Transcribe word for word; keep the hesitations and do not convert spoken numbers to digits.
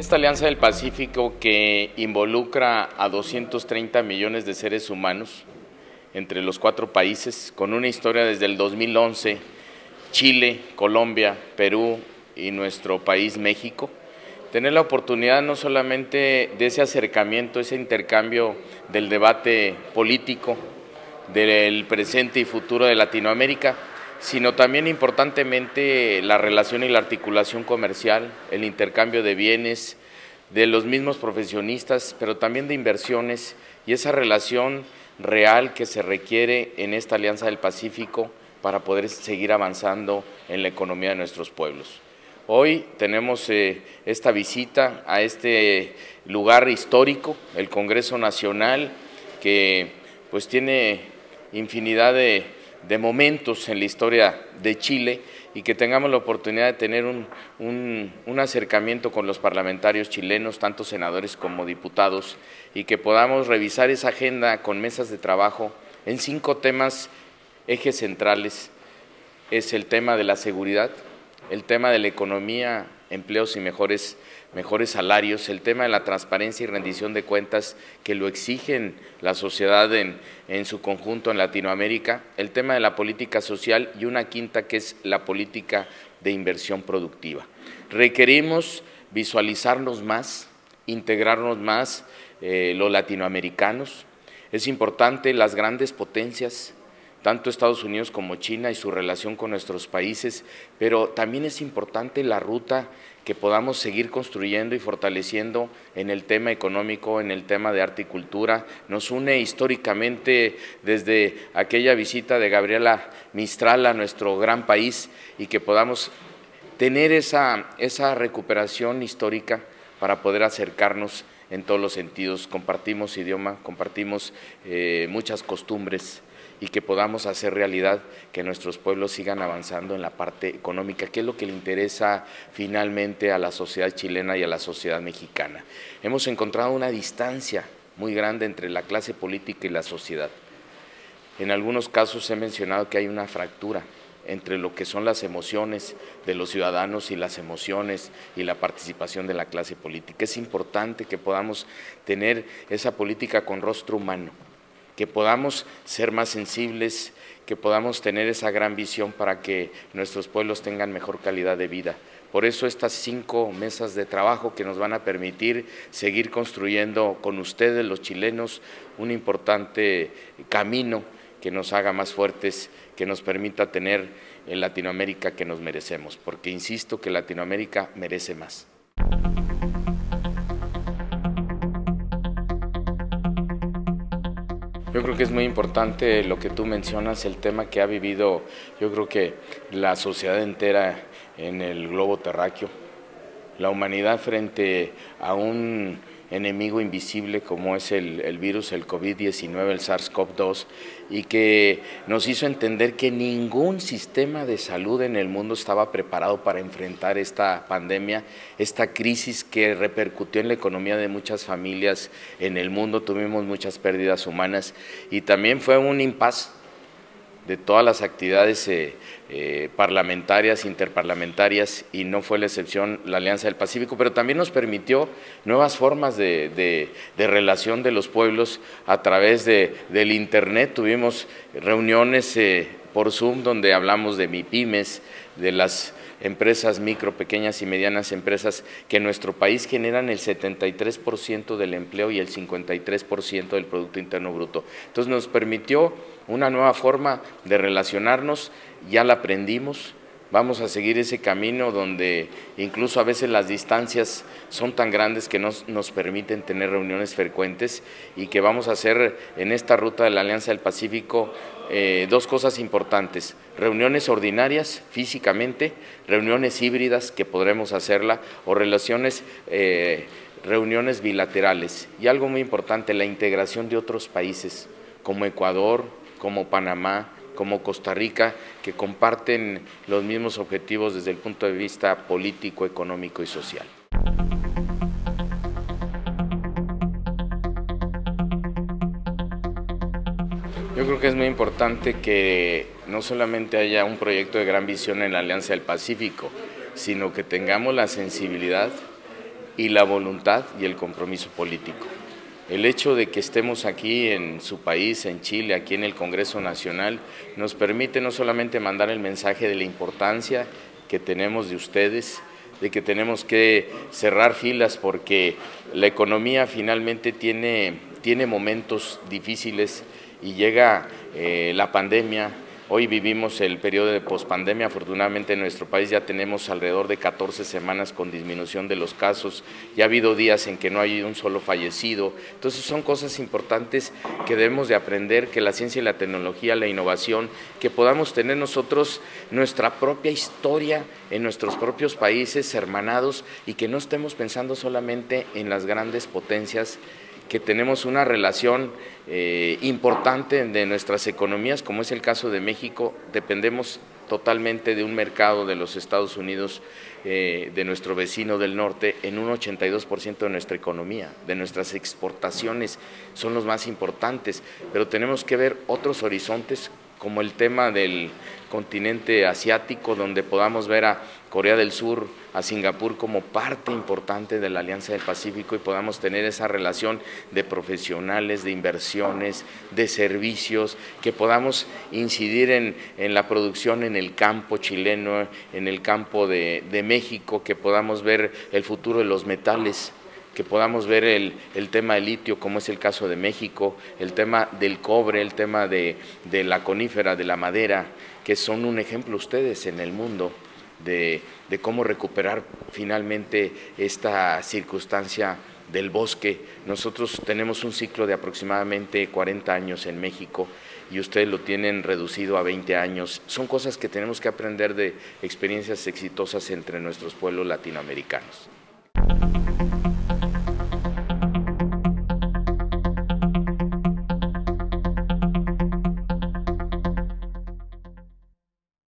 Esta Alianza del Pacífico, que involucra a doscientos treinta millones de seres humanos entre los cuatro países, con una historia desde el dos mil once, Chile, Colombia, Perú y nuestro país México, tener la oportunidad no solamente de ese acercamiento, ese intercambio del debate político, del presente y futuro de Latinoamérica, sino también importantemente la relación y la articulación comercial, el intercambio de bienes, de los mismos profesionistas, pero también de inversiones y esa relación real que se requiere en esta Alianza del Pacífico para poder seguir avanzando en la economía de nuestros pueblos. Hoy tenemos eh, esta visita a este lugar histórico, el Congreso Nacional, que pues tiene infinidad de de momentos en la historia de Chile y que tengamos la oportunidad de tener un, un, un acercamiento con los parlamentarios chilenos, tanto senadores como diputados, y que podamos revisar esa agenda con mesas de trabajo en cinco temas, ejes centrales. Es el tema de la seguridad, el tema de la economía, empleos y mejores, mejores salarios, el tema de la transparencia y rendición de cuentas que lo exigen la sociedad en, en su conjunto en Latinoamérica, el tema de la política social y una quinta que es la política de inversión productiva. Requerimos visualizarnos más, integrarnos más eh, los latinoamericanos. Es importante las grandes potencias, tanto Estados Unidos como China y su relación con nuestros países, pero también es importante la ruta que podamos seguir construyendo y fortaleciendo en el tema económico, en el tema de arte y cultura. Nos une históricamente desde aquella visita de Gabriela Mistral a nuestro gran país y que podamos tener esa, esa recuperación histórica para poder acercarnos en todos los sentidos. Compartimos idioma, compartimos eh, muchas costumbres, y que podamos hacer realidad que nuestros pueblos sigan avanzando en la parte económica, que es lo que le interesa finalmente a la sociedad chilena y a la sociedad mexicana. Hemos encontrado una distancia muy grande entre la clase política y la sociedad. En algunos casos he mencionado que hay una fractura entre lo que son las emociones de los ciudadanos y las emociones y la participación de la clase política. Es importante que podamos tener esa política con rostro humano, que podamos ser más sensibles, que podamos tener esa gran visión para que nuestros pueblos tengan mejor calidad de vida. Por eso estas cinco mesas de trabajo que nos van a permitir seguir construyendo con ustedes, los chilenos, un importante camino que nos haga más fuertes, que nos permita tener en Latinoamérica que nos merecemos, porque insisto que Latinoamérica merece más. Yo creo que es muy importante lo que tú mencionas, el tema que ha vivido, yo creo que la sociedad entera en el globo terráqueo, la humanidad frente a un enemigo invisible como es el, el virus, el COVID diecinueve, el SARS CoV dos, y que nos hizo entender que ningún sistema de salud en el mundo estaba preparado para enfrentar esta pandemia, esta crisis que repercutió en la economía de muchas familias en el mundo. Tuvimos muchas pérdidas humanas y también fue un impasse de todas las actividades eh, eh, parlamentarias, interparlamentarias, y no fue la excepción la Alianza del Pacífico, pero también nos permitió nuevas formas de, de, de relación de los pueblos a través de, del Internet. Tuvimos reuniones eh, por Zoom donde hablamos de MIPYMES, de las empresas micro, pequeñas y medianas empresas que en nuestro país generan el setenta y tres por ciento del empleo y el cincuenta y tres por ciento del Producto Interno Bruto. Entonces nos permitió una nueva forma de relacionarnos, ya la aprendimos, vamos a seguir ese camino donde incluso a veces las distancias son tan grandes que nos, nos permiten tener reuniones frecuentes y que vamos a hacer en esta ruta de la Alianza del Pacífico eh, dos cosas importantes: reuniones ordinarias físicamente, reuniones híbridas que podremos hacerla o relaciones, eh, reuniones bilaterales, y algo muy importante, la integración de otros países como Ecuador, como Panamá, como Costa Rica, que comparten los mismos objetivos desde el punto de vista político, económico y social. Yo creo que es muy importante que no solamente haya un proyecto de gran visión en la Alianza del Pacífico, sino que tengamos la sensibilidad y la voluntad y el compromiso político. El hecho de que estemos aquí en su país, en Chile, aquí en el Congreso Nacional, nos permite no solamente mandar el mensaje de la importancia que tenemos de ustedes, de que tenemos que cerrar filas porque la economía finalmente tiene, tiene momentos difíciles y llega eh, la pandemia. Hoy vivimos el periodo de pospandemia, afortunadamente en nuestro país ya tenemos alrededor de catorce semanas con disminución de los casos, ya ha habido días en que no hay un solo fallecido, entonces son cosas importantes que debemos de aprender, que la ciencia y la tecnología, la innovación, que podamos tener nosotros nuestra propia historia en nuestros propios países hermanados y que no estemos pensando solamente en las grandes potencias, que tenemos una relación eh, importante de nuestras economías, como es el caso de México, dependemos totalmente de un mercado de los Estados Unidos, eh, de nuestro vecino del norte, en un ochenta y dos por ciento de nuestra economía, de nuestras exportaciones son los más importantes, pero tenemos que ver otros horizontes como el tema del continente asiático, donde podamos ver a Corea del Sur, a Singapur como parte importante de la Alianza del Pacífico y podamos tener esa relación de profesionales, de inversiones, de servicios, que podamos incidir en, en la producción en el campo chileno, en el campo de, de México, que podamos ver el futuro de los metales, que podamos ver el, el tema del litio, como es el caso de México, el tema del cobre, el tema de, de la conífera, de la madera, que son un ejemplo ustedes en el mundo de, de cómo recuperar finalmente esta circunstancia del bosque. Nosotros tenemos un ciclo de aproximadamente cuarenta años en México y ustedes lo tienen reducido a veinte años. Son cosas que tenemos que aprender de experiencias exitosas entre nuestros pueblos latinoamericanos.